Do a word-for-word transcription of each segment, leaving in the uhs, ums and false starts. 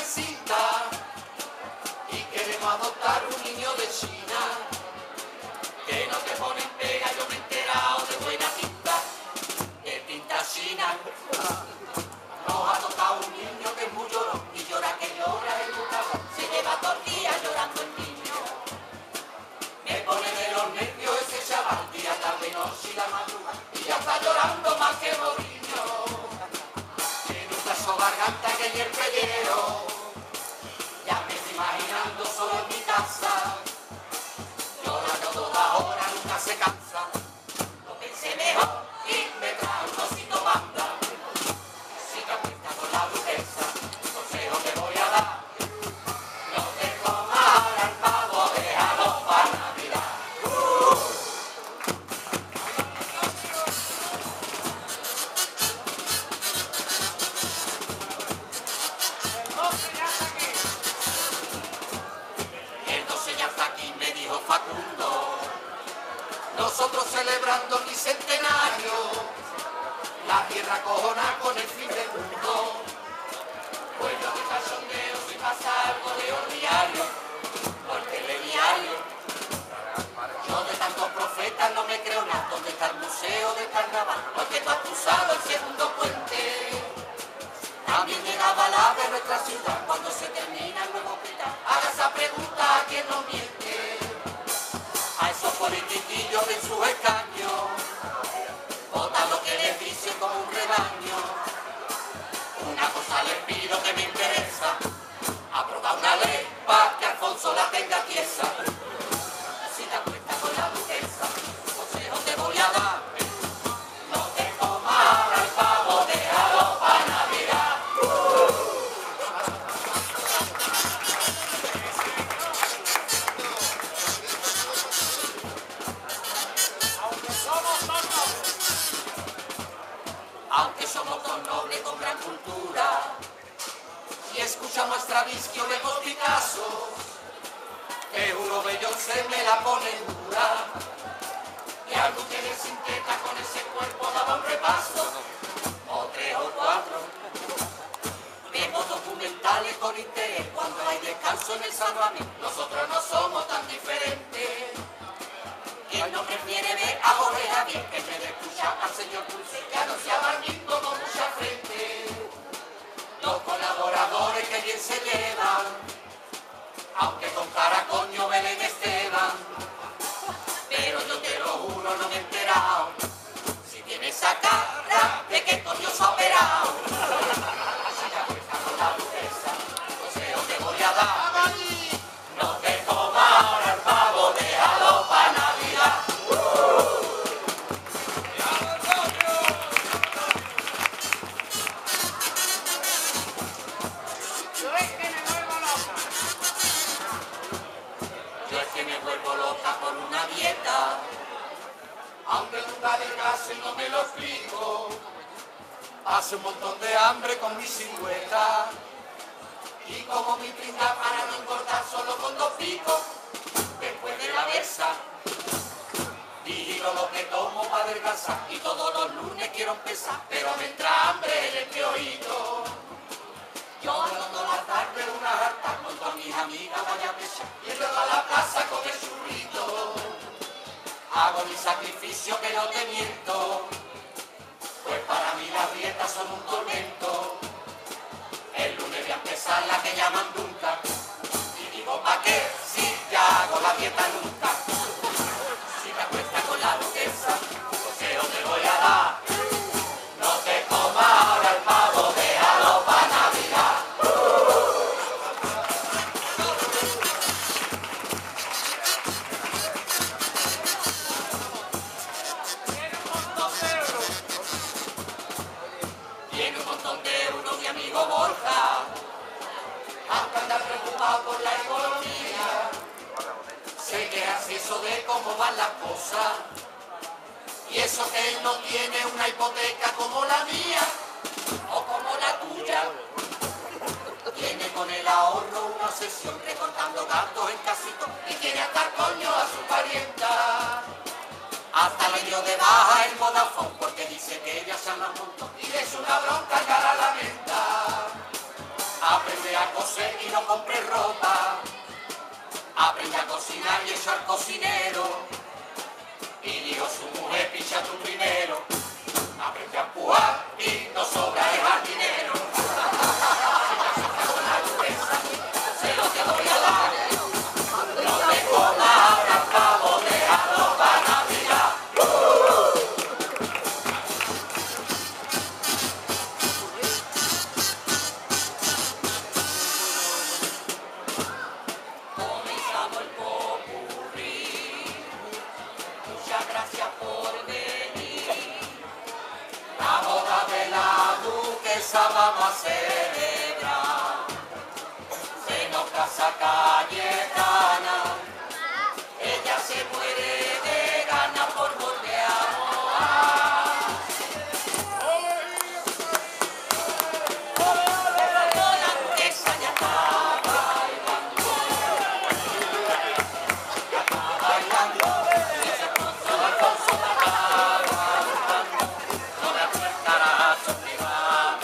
jovencita y queremos adoptar un niño de China. Que no te ponen pega, yo me he enterado de buena tinta, de tinta china. Nos ha tocado un niño que es muy llorón y llora que llora el buscador. Se lleva todo el día llorando el niño. Me pone de los nervios ese chaval, día, tarde, noche y la madrugada, y ya está llorando más que Moriño. Tiene un caso garganta que ni el pellero. Ya me estoy imaginando solo en mi casa, llorando toda hora, nunca se cansa. Lo pensé mejor y me trae un osito banda. Si te acuestas con la duquesa, consejo te voy a dar: no te comas ahora el pavo, déjalo para Navidad. El doce ya está aquí, me dijo Facundo. Nosotros celebrando mi centenario, la tierra cojona con el fin del mundo. Pueblo de cachondeo, si pasa algo de diario, por telediario. Yo de tantos profetas no me creo nada. ¿Dónde está el museo de carnaval? Porque tú has cruzado el segundo puente. También llegaba la de nuestra ciudad cuando se termina el nuevo hospital. Haga esa pregunta a quien no miente. A esos politiquillos de sus escaños, votan lo que les dicen como un rebaño. Una cosa les pido que me interesa: aprobar una ley para que Alfonso la tenga tiesa. Si te acuestas con la duquesa, consejo te voy a dar: no te comas ahora el pavo, déjalo para Navidad. Aunque somos dos nobles con gran cultura y escuchamos a Stravinsky o vemos Picasso, te juro Beyoncé me la pone dura. Y algo tiene sin teta con ese cuerpo daba un repaso, o tres o cuatro. Vemos documentales con interés cuando hay descanso en el salvamento. Nosotros no somos tan diferentes. ¿Quién no prefiere ver a Jorge Javier en vez de escuchar al señor Dulce, que anunciaba al mismo con mucha frente? Los colaboradores que bien se llevan, aunque con cara coño Belén Esteban. Pero yo te lo juro, no me he enterado si tiene esa cara de que coño se ha operado. Si te acuestas con la duquesa, consejo te voy a dar: no te comas ahora el pavo, déjalo para Navidad. Yo es que me vuelvo loca. Yo es que me vuelvo loca por una dieta, aunque nunca adelgace y no me lo explico. Hace un montón de hambre con mi silueta y como mi pringa para no engordar solo con dos picos. Después de la versa vigilo lo que tomo para adelgazar y todos los lunes quiero empezar, pero me entra hambre en el piojito. Yo ando toda la tarde una harta con todas mis amigas vaya a pesar y luego a la plaza con el churrito. Hago mi sacrificio que no te miento, pues para mí las dietas son un tormento. El lunes voy a empezar la que llaman nunca y digo ¿pa' qué? Si ya hago la dieta nunca. Si te acuestas con la duquesa, consejo te voy a dar: no te comas ahora el pavo, déjalo para Navidad. Tiene un montón de euros mi amigo Borja, hasta andar preocupado por la economía. Se queja si eso de cómo van las cosas, y eso que él no tiene una hipoteca como la mía o como la tuya. Tiene con el ahorro una obsesión recortando gastos en casito y quiere hasta coño a su parienta. Hasta le dio de baja el Vodafone porque dice que ella se ama un montón y es una bronca cara a la menta. Aprende Aprende a coser y no compre ropa. Aprende a cocinar y echar cocinero. Y dijo su mujer, picha tú primero. Aprende a empujar y no sobra el jardinero. Con la dureza, sé lo que voy a dar. No te comas ahora al cabo, déjalo para Navidad. Comenzamos el popurrí. Muchas gracias por venir. La boda de la duquesa vamos a celebrar. Se nos casa Cayetana. Ella se muere de ganas por volver a mojar. La duquesa ya está bailando. Ya está bailando. Y ese Alfonso, Alfonso está bailando. No me acercará a su privada.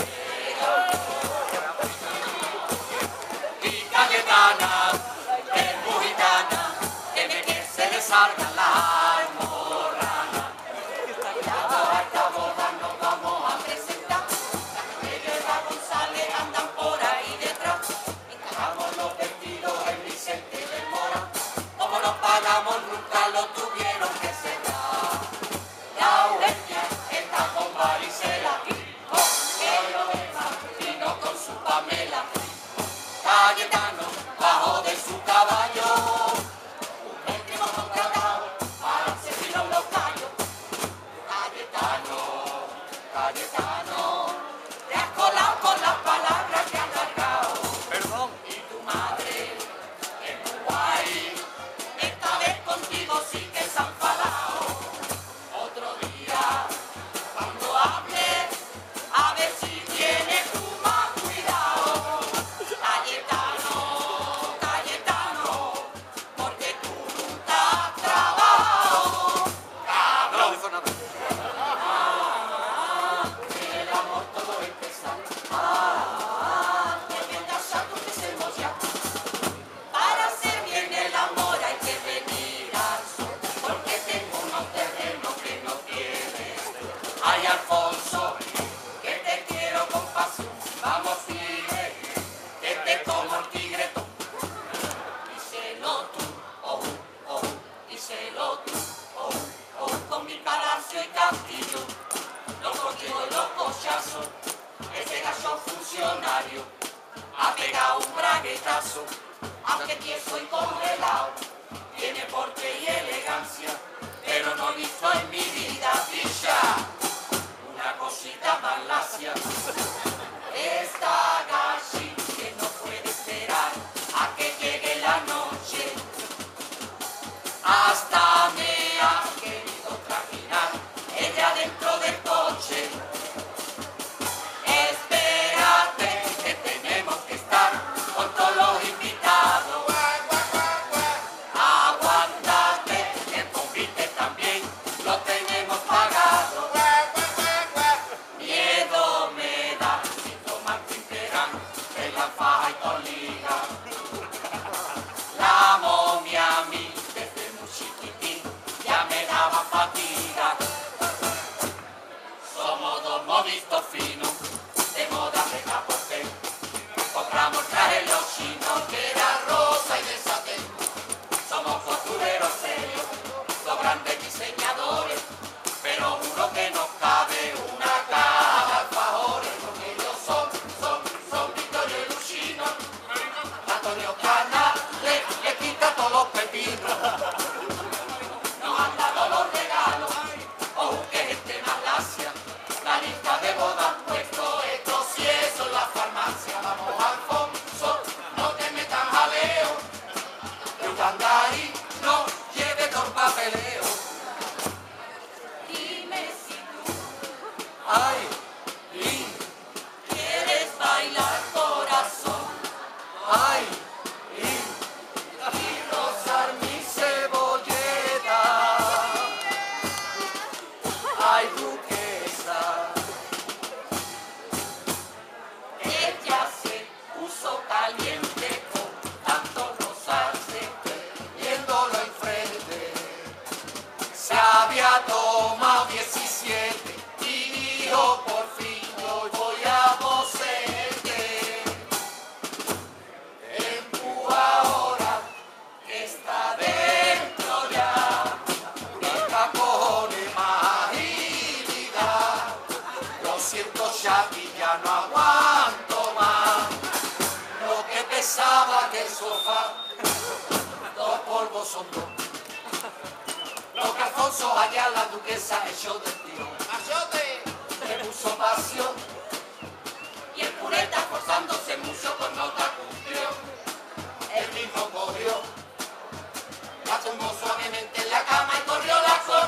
Y Cayetana, que es muy gitana, que me que se le salga la almorrana. Ya a esta boda nos vamos a presentar. Ella y la González andan por ahí detrás. Encajamos los vestidos en Vicente del Mora. Como nos pagamos nunca lo tuvieron que cerrar. La Eugenia está con varicela. Que lo deja vino con su Pamela. Cayetano bajo de su caballo. Un último contratado para servirnos los gallos. Cayetano, Cayetano, te has colado con las palabras que has largado. Perdón. Y tu madre es muy guay. Esta vez contigo sí que se han enfadado. Otro día, cuando hable, a ver si tienes tú más cuidado. Cayetano, Cayetano, porque tú nunca has trabajado. No Cabrón, dijo nada. en el amor todo empieza. Ah, porque casados que se ya. Para hacer bien el amor hay que venir al sur, porque tengo unos terrenos que no tienes. Ay, Alfonso, que te quiero con pasión. Vamos, firme, que te como el tigretón. Díselo tú, oh, oh, díselo tú, oh, oh, con mi palacio y castillo, los cortijos y los cochazos. Ese gallo funcionario ha pegado un braguetazo, aunque tieso y congelado, tiene porte y elegancia, pero no he visto en mi vida, picha, una cosita más lacia. Esta gachi que no puede esperar a que llegue la noche, hasta me ha querido trajinar ella dentro del coche. Espérate que tenemos que estar con todos los invitados. Aguántate, el convite también lo tenemos pagado. Miedo me da si tomar Timperán en la faja y toliga. La momia a mí desde muy chiquitín ya me daba fatiga. Somos dos moditos finos de moda de capote. Compramos traje los chinos que era rosa y de satén. Somos costureros serios, los grandes diseñadores, pero juro que nos cabe una caja de alfajores. Porque ellos son, son, son Vittorio y Luchino. Antonio Canales le quita todos los pepinos. Nos han dado los regalos siete y yo por fin hoy voy a poseerte. Empuja ahora que está dentro ya, esta cojones más agilidad. Lo siento, Shaki, ya no aguanto más. Lo que pesaba que el sofá, dos polvos son dos. Los que Alfonso allá la duquesa echó del tirón. ¡Azote! Le puso pasión y el pureta forzándose mucho con nota cumplió. El mismo cogió, la tumbó suavemente en la cama y corrió la corrió.